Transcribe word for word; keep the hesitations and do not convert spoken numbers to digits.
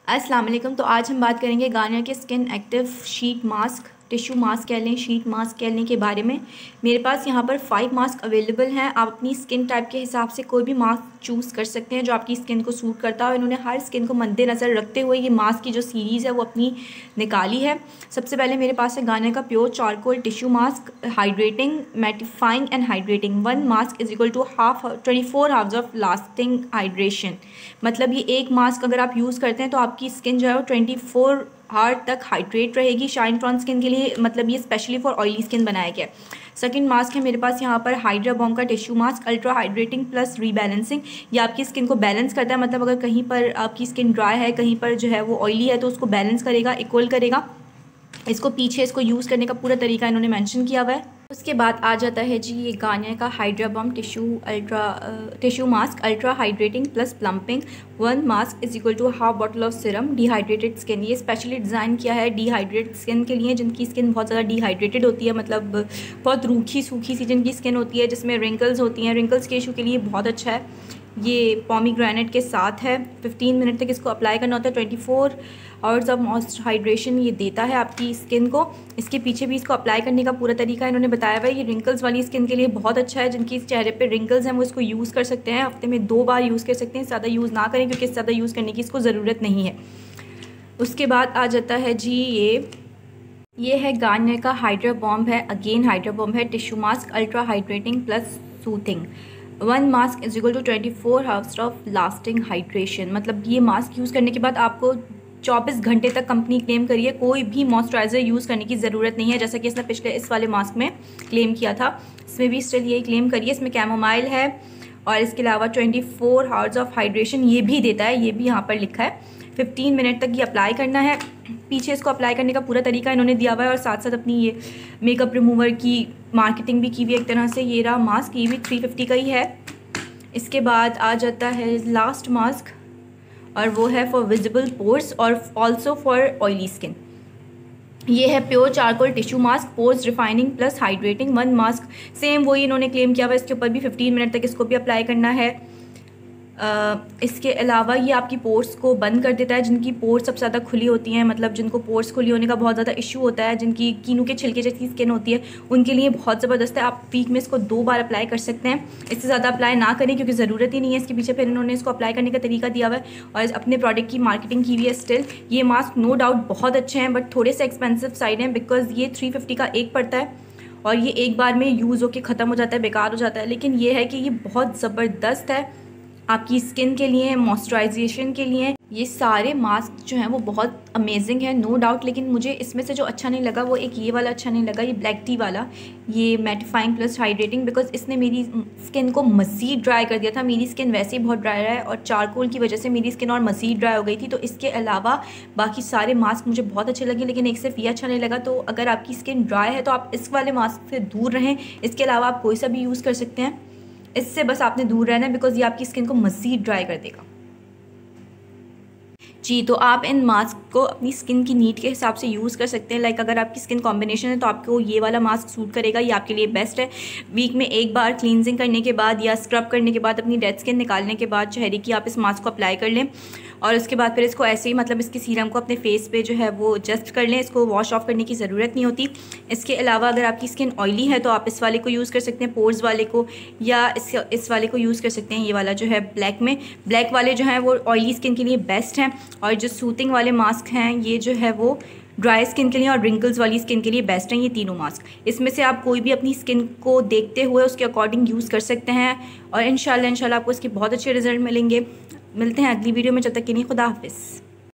अस्सलाम वालेकुम। तो आज हम बात करेंगे गार्नियर के skin active sheet mask, tissue mask कह लें, शीट मास्क कह लें के बारे में। मेरे पास यहाँ पर फाइव मास्क अवेलेबल हैं। आप अपनी स्किन टाइप के हिसाब से कोई भी मास्क चूज़ कर सकते हैं जो आपकी स्किन को सूट करता है। इन्होंने हर स्किन को मद्देनज़र रखते हुए ये मास्क की जो सीरीज़ है वो अपनी निकाली है। सबसे पहले मेरे पास है गार्नियर का pure charcoal tissue mask, hydrating, mattifying and hydrating. One mask is equal to half twenty four hours of lasting hydration. मतलब ये एक मास्क अगर आप यूज़ करते हैं तो आपकी स्किन जो है वो ट्वेंटी फोर आवर तक हाइड्रेट रहेगी। शाइन टॉन स्किन के लिए, मतलब ये स्पेशली फॉर ऑयली स्किन बनाया गया है। सेकंड मास्क है मेरे पास यहाँ पर हाइड्रा बॉम का tissue mask, ultra hydrating plus rebalancing. ये आपकी स्किन को बैलेंस करता है, मतलब अगर कहीं पर आपकी स्किन ड्राई है, कहीं पर जो है वो ऑयली है, तो उसको बैलेंस करेगा, इक्वल करेगा। इसको पीछे इसको यूज़ करने का पूरा तरीका इन्होंने मेंशन किया हुआ है। उसके बाद आ जाता है जी ये गार्नियर का hydra bomb tissue ultra tissue mask, ultra hydrating plus plumping. One mask is equal to half bottle of serum, dehydrated skin. ये स्पेशली डिज़ाइन किया है डिहाइड्रेटेड स्किन के लिए, जिनकी स्किन बहुत ज़्यादा डिहाइड्रेटेड होती है, मतलब बहुत रूखी सूखी सी जिनकी स्किन होती है, जिसमें रिंकल्स होती हैं। रिंकल्स के इशू के लिए बहुत अच्छा है। ये पोमीग्रेनेट के साथ है। फिफ्टीन मिनट तक इसको अप्लाई करना होता है। Twenty four hours of moist hydration ये देता है आपकी स्किन को। इसके पीछे भी इसको अप्लाई करने का पूरा तरीका इन्होंने बताया हुआ है। ये रिंकल्स वाली स्किन के लिए बहुत अच्छा है। जिनकी चेहरे पे रिंकल्स हैं वो इसको यूज़ कर सकते हैं। हफ्ते में दो बार यूज़ कर सकते हैं, ज़्यादा यूज़ ना करें क्योंकि ज़्यादा यूज़ करने की इसको ज़रूरत नहीं है। उसके बाद आ जाता है जी ये ये है गार्नियर का हाइड्रा बॉम्ब है, अगेन हाइड्रा बॉम्ब है tissue mask, ultra hydrating plus soothing. One mask is equal to twenty four hours of lasting hydration. मतलब ये मास्क यूज़ करने के बाद आपको चौबीस घंटे तक कंपनी क्लेम करिए कोई भी मॉइस्चराइज़र यूज़ करने की ज़रूरत नहीं है, जैसा कि इसने पिछले इस वाले मास्क में क्लेम किया था। इसमें भी स्टिल यही क्लेम करिए। इसमें कैमोमाइल है और इसके अलावा twenty four hours of hydration ये भी देता है, ये भी यहाँ पर लिखा है। फिफ्टीन मिनट तक ये अप्लाई करना है। पीछे इसको अप्लाई करने का पूरा तरीका इन्होंने दिया हुआ है और साथ साथ अपनी ये मेकअप रिमूवर की मार्केटिंग भी की हुई है एक तरह से। ये रहा मास्क, ये भी थ्री फिफ्टी का ही है। इसके बाद आ जाता है लास्ट मास्क और वो है फॉर विजिबल पोर्स और ऑल्सो फॉर ऑयली स्किन। ये है pure charcoal tissue mask, pores refining plus hydrating. One mask same वही इन्होंने क्लेम किया हुआ है। इसके ऊपर भी फिफ्टीन मिनट तक इसको भी अप्लाई करना है। Uh, इसके अलावा ये आपकी पोर्स को बंद कर देता है। जिनकी पोर्स सबसे ज़्यादा खुली होती हैं, मतलब जिनको पोर्स खुली होने का बहुत ज़्यादा इशू होता है, जिनकी कीनू के छिलके जैसी स्किन होती है, उनके लिए बहुत ज़बरदस्त है। आप वीक में इसको दो बार अप्लाई कर सकते हैं, इससे ज़्यादा अप्लाई ना करें क्योंकि ज़रूरत ही नहीं है। इसके पीछे फिर इन्होंने इसको अप्लाई करने का तरीका दिया हुआ है और अपने प्रोडक्ट की मार्केटिंग की हुई है। स्टिल ये मास्क नो डाउट बहुत अच्छे हैं बट थोड़े से एक्सपेंसिव साइड हैं, बिकॉज ये थ्री फिफ्टी का एक पड़ता है और ये एक बार में यूज़ होकर ख़त्म हो जाता है, बेकार हो जाता है। लेकिन ये है कि ये बहुत ज़बरदस्त है आपकी स्किन के लिए, मॉइस्चराइजेशन के लिए। ये सारे मास्क जो हैं वो बहुत अमेजिंग है, नो डाउट। लेकिन मुझे इसमें से जो अच्छा नहीं लगा वो एक ये वाला अच्छा नहीं लगा, ये ब्लैक टी वाला, ये मैटिफाइंग प्लस हाइड्रेटिंग, बिकॉज इसने मेरी स्किन को मज़ीद ड्राई कर दिया था। मेरी स्किन वैसे ही बहुत ड्राई है और चारकोल की वजह से मेरी स्किन और मज़ीद ड्राई हो गई थी। तो इसके अलावा बाकी सारे मास्क मुझे बहुत अच्छे लगे, लेकिन एक सिर्फ ये अच्छा नहीं लगा। तो अगर आपकी स्किन ड्राई है तो आप इस वाले मास्क से दूर रहें। इसके अलावा आप कोई सा भी यूज़ कर सकते हैं, इससे बस आपने दूर रहना है बिकॉज ये आपकी स्किन को मज़ीद ड्राई कर देगा जी। तो आप इन मास्क को अपनी स्किन की नीड के हिसाब से यूज़ कर सकते हैं। लाइक अगर आपकी स्किन कॉम्बिनेशन है तो आपको ये वाला मास्क सूट करेगा, ये आपके लिए बेस्ट है। वीक में एक बार क्लींजिंग करने के बाद या स्क्रब करने के बाद, अपनी डेड स्किन निकालने के बाद चेहरे की, आप इस मास्क को अप्लाई कर लें और उसके बाद फिर इसको ऐसे ही, मतलब इसकी सीरम को अपने फेस पे जो है वो जस्ट कर लें। इसको वॉश ऑफ करने की ज़रूरत नहीं होती। इसके अलावा अगर आपकी स्किन ऑयली है तो आप इस वाले को यूज़ कर सकते हैं, पोर्स वाले को, या इस इस वाले को यूज़ कर सकते हैं। ये वाला जो है ब्लैक में, ब्लैक वाले जो हैं वो ऑयली स्किन के लिए बेस्ट हैं और जो सूथिंग वाले मास्क हैं ये जो है वो ड्राई स्किन के लिए और रिंकल्स वाली स्किन के लिए बेस्ट हैं। ये तीनों मास्क, इसमें से आप कोई भी अपनी स्किन को देखते हुए उसके अकॉर्डिंग यूज़ कर सकते हैं और इंशाल्लाह इंशाल्लाह आपको इसके बहुत अच्छे रिजल्ट मिलेंगे। मिलते हैं अगली वीडियो में, जब तक के लिए खुदा हाफिज़।